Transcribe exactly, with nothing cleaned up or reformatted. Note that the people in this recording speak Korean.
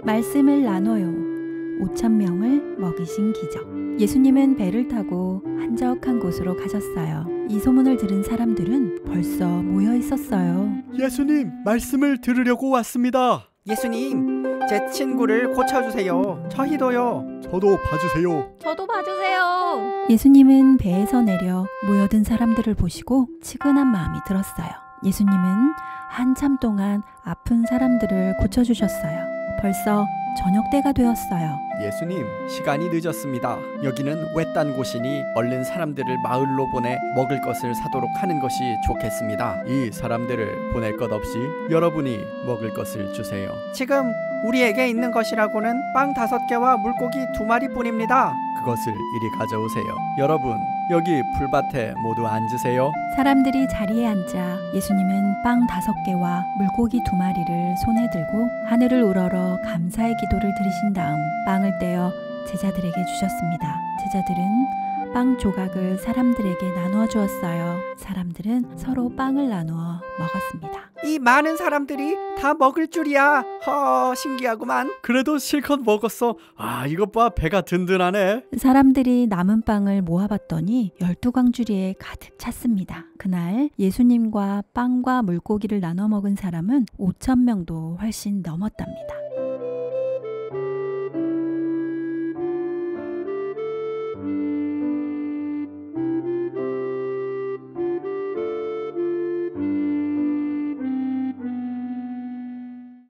말씀을 나눠요. 오천 명을 먹이신 기적. 예수님은 배를 타고 한적한 곳으로 가셨어요. 이 소문을 들은 사람들은 벌써 모여 있었어요. 예수님, 말씀을 들으려고 왔습니다. 예수님, 제 친구를 고쳐주세요. 저희도요. 저도 봐주세요. 저도 봐주세요. 예수님은 배에서 내려 모여든 사람들을 보시고 측은한 마음이 들었어요. 예수님은 한참 동안 아픈 사람들을 고쳐주셨어요. 벌써 저녁 때가 되었어요. 예수님, 시간이 늦었습니다. 여기는 외딴 곳이니 얼른 사람들을 마을로 보내 먹을 것을 사도록 하는 것이 좋겠습니다. 이 사람들을 보낼 것 없이 여러분이 먹을 것을 주세요. 지금 우리에게 있는 것이라고는 빵 다섯 개와 물고기 두 마리뿐입니다. 그것을 이리 가져오세요. 여러분, 여기 풀밭에 모두 앉으세요. 사람들이 자리에 앉자 예수님은 빵 다섯 개와 물고기 두 마리를 손에 들고 하늘을 우러러 감사의 기도를 드리신 다음 빵을 떼어 제자들에게 주셨습니다. 제자들은 빵 조각을 사람들에게 나누어 주었어요. 사람들은 서로 빵을 나누어 먹었습니다. 이 많은 사람들이 다 먹을 줄이야. 허, 신기하구만. 그래도 실컷 먹었어. 아, 이것 봐, 배가 든든하네. 사람들이 남은 빵을 모아봤더니 열두 광주리에 가득 찼습니다. 그날 예수님과 빵과 물고기를 나눠 먹은 사람은 오천 명도 훨씬 넘었답니다.